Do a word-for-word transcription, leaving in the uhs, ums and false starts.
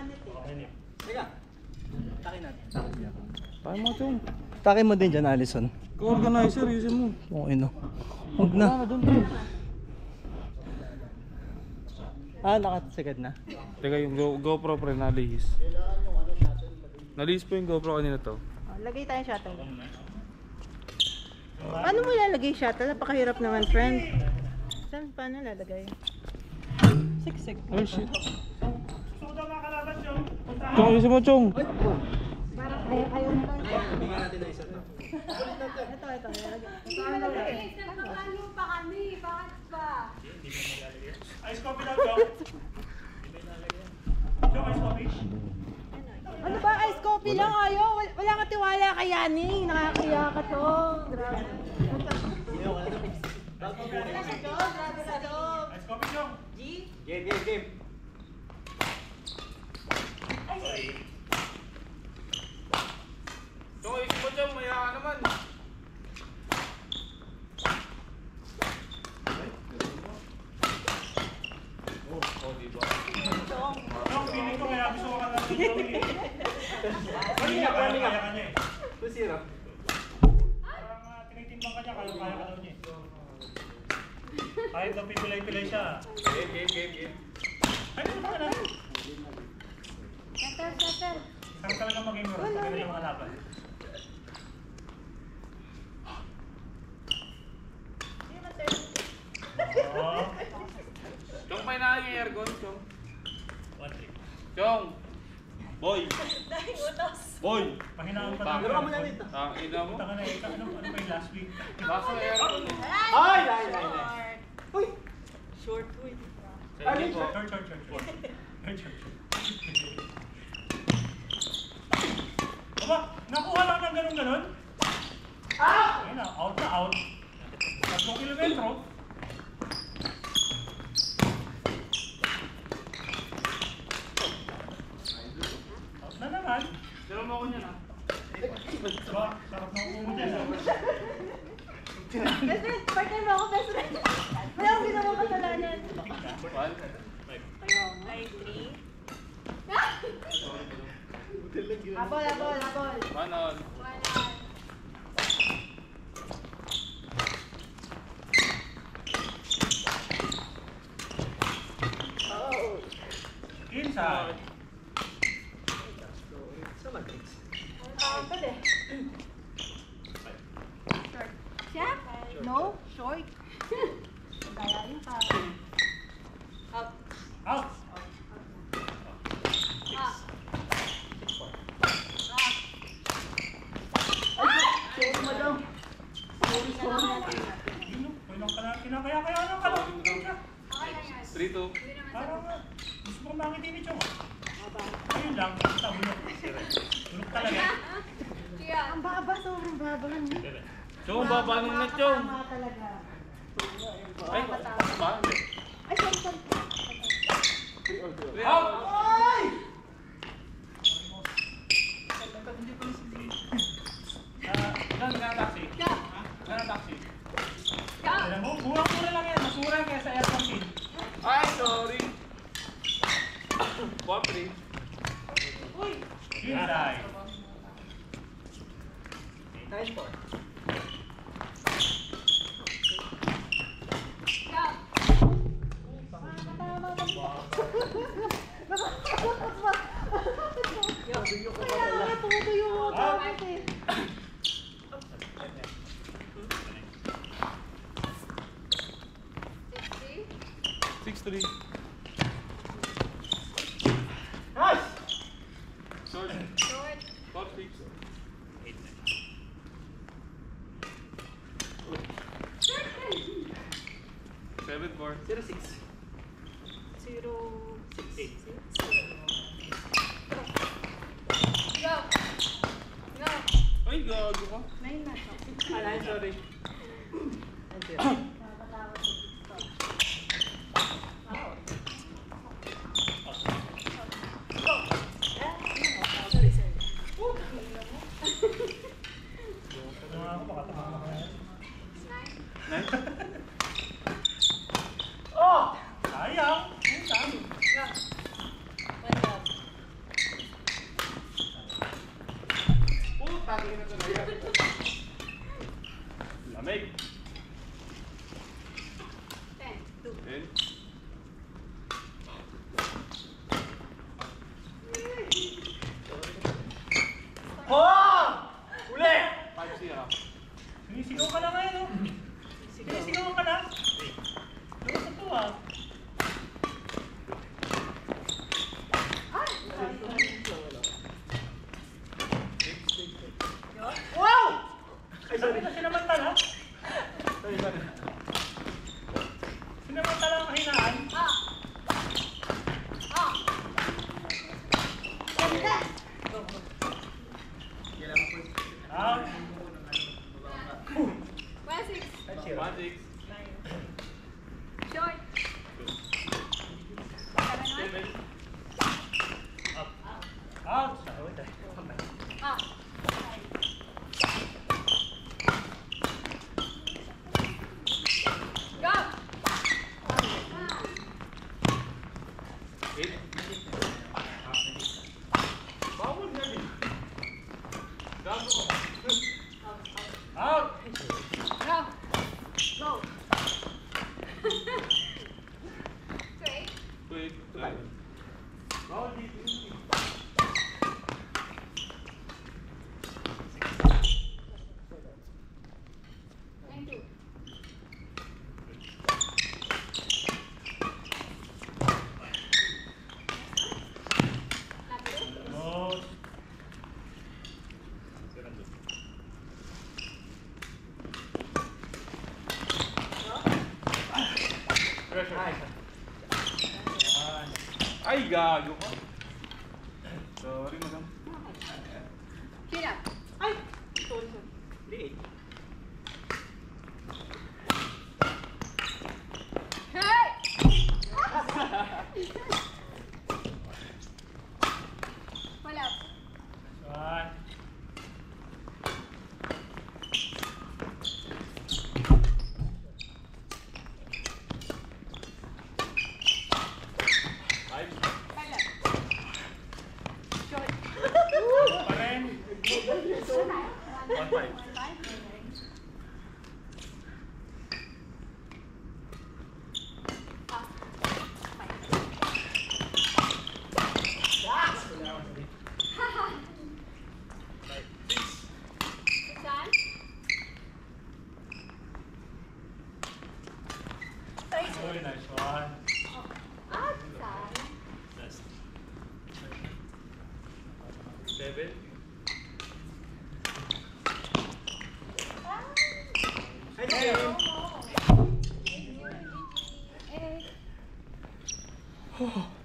mainit eh. Teka. Takin natin. Takin niya. Takin mo, Chong. Takin mo din dyan, Alison. Ka-organizer, yusin mo. Oo, ino. Huwag na. Wala na doon, doon. Ah, nakasagad na. Teka, yung Go GoPro pre, nalihis. Nalihis po yung GoPro kanina to. Oh, lagay tayo shuttle. Paano mo ilalagay shuttle? Napakahirap naman, friend. Saan paano lalagay? Siksik. Oh shit. Chong, yusin mo, Chong. Parang kaya kayo na lang. Bigyan natin na isa. Ito, ito. Ito, Nagkakalo pa kami, bakit pa? Ice coffee daw, Chong. Chong, ice coffee. ano ba? Ice coffee lang ayaw? Wala, wala ka tiwala kay Yani. Nakakaya ka to. Grabe. Grabe sa Chong. Grabe sa Chong. Ice coffee, Chong. G? Game, game, game. Chong, yusin mo, Chong. Maya ka naman. Oh, diba? Chong, feeling ko kaya gusto ko ka natin, Chong. Kaya kaya kaya ka niya eh. two zero. Parang uh, tinitimbang ka niya, kaya kaya ka daw niya eh. Kahit daw pipilay-pilay siya. Game, game, game, game. Ay, ano ba na? Settle, settle. Sarap talaga maging mura sa ganyan mga laban. Oo. Chong, may na yung aircon, Chong. One three. Chong! Boy! Boy! Pahinaan pa Bakit? Pero ka mo na dito. Ang ina mo. Punta ka na eh. Ano, ano ba yung last week? Baso aircon. Ay, ay, ay, ay. Uy! Short food. Sa inyo po. Short, short, short, short. Short, short, short. Aba, nakuha lang ng ganun-ganun? Ah! Ayun na, out na out. Tatlong kilometro. Out na naman. Pero mo ako niyan ah. Diba? Sarap na umo dyan. Best friend, partner mo ako, best friend. Wala akong ginawang kasalanan. One. Ay, three. Habol, habol, habol. One on. Inside. Sa Matrix. Kapag eh. Short. Siya? No, short. Gayain pa. Out. Out. Ah. Short mo daw. Yun, walang kaya- kinakaya-kaya ng kalawin ka. Okay lang yan. Three, two. Parang uh, gusto ko makita ni Chong. Ayun lang, basta bulok. Bulok talaga. Kaya, Ang baba, sobrang baba. Chong, baba nung na, Chong. Tama talaga. Ay, ba? Ay, sorry, sorry. Three out. Ay! Ah, ilan na taxi? Ka. Ilan na taxi? Ka. Alam mo, murang-mura lang yan. Mas mura kaya sa aircon pin. Ay, sorry. Four, three. Inside. Nine four. Ka. Kaya nga, tumutuyo mo. Tapos eh. Sixty. Six, three. Nice! Short. Short. Four, six. Seven, four. Zero six. Zero, six, eight. Go. Go. Ay, gago ka. Nine na. Ah, nine, sorry. Nine zero. Nakakatawa siya. Ano nga ako, baka tumama ka na yan. Nine. Oh! Out. One six. One six. Short. Seven. Out. Ah. Go. Eight. Bawal na din. Gago. Out. Go. Go. Three. Wait, wait. Bawal dito. Nine two. Dos. Pressure. Yan. Ay, gago ka. Sorry, madam. Chin up. Ay! Late. Hey! Wala. One. Five. Wala. Short. Pa rin. One five. Ah. Saan? Very nice one. Ah, saan? Seven. Ay, Eh.